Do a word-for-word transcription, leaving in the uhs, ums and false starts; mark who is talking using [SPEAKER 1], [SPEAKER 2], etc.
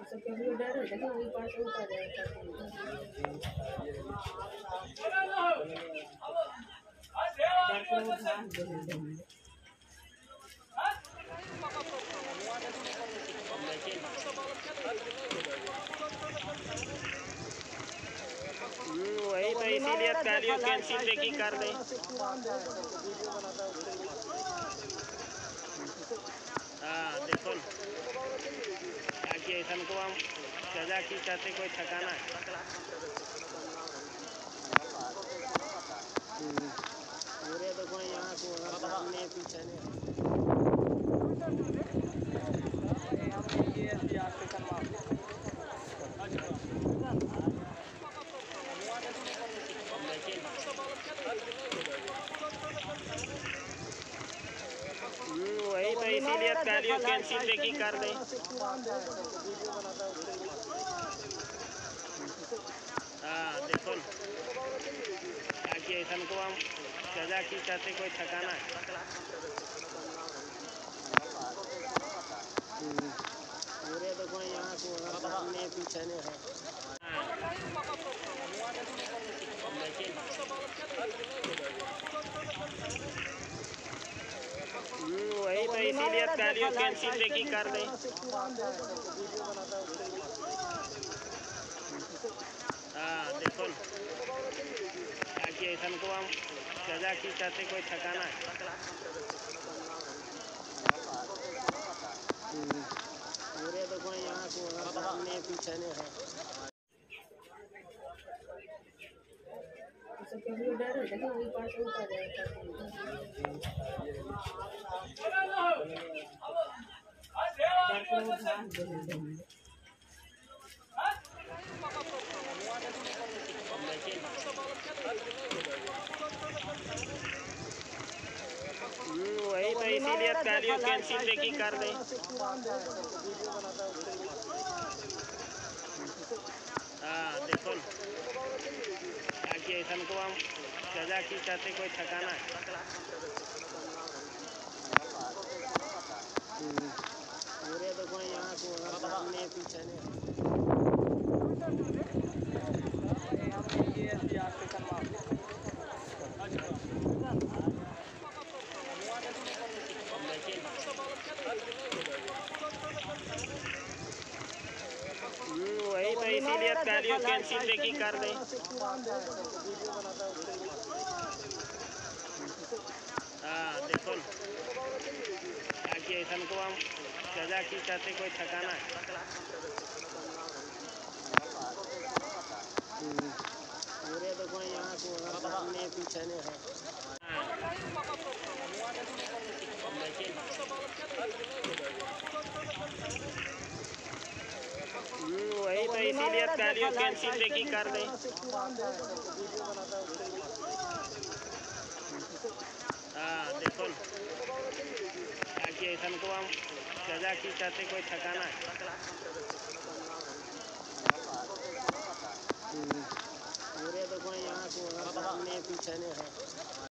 [SPEAKER 1] वही तो इसीलिए पहले कैंसिल देखी कर दे। हाँ देखो ताकि ऐसा को हम सजा की चाहते कोई ठिकाना है। पूरे देखो यहाँ को अगर सामने पीछे नहीं है। वही तो इसीलिए पहले कैंसिल देखी कर दे। हाँ देखो ताकि ऐसा को हम सजा की चाहते कोई ठिकाना है। पूरे देखो यहाँ को अगर सामने पीछे नहीं है। वही तो इसीलिए पहले कैंसिल देखी कर दे। हाँ देखो ताकि ऐसा को हम सजा की चाहते कोई ठिकाना है। पूरे देखो यहाँ को अगर सामने पीछे नहीं है। वही तो इसीलिए पहले कैंसिल देखी कर दे। हाँ देखो ताकि ऐसा को हम सजा की चाहते कोई ठिकाना है। पूरे देखो यहाँ को अगर सामने पीछे नहीं है। वही तो इसीलिए पहले कैंसिल देखी कर दे। हाँ देखो ताकि ऐसा को हम सजा की चाहते कोई ठिकाना है। पूरे देखो यहाँ को अगर सामने पीछे नहीं है। वही तो इसीलिए पहले कैंसिल देखी कर दे। हाँ देखो ताकि ऐसा को हम सजा की चाहते कोई ठिकाना है। पूरे देखो यहाँ को अगर सामने पीछे नहीं है।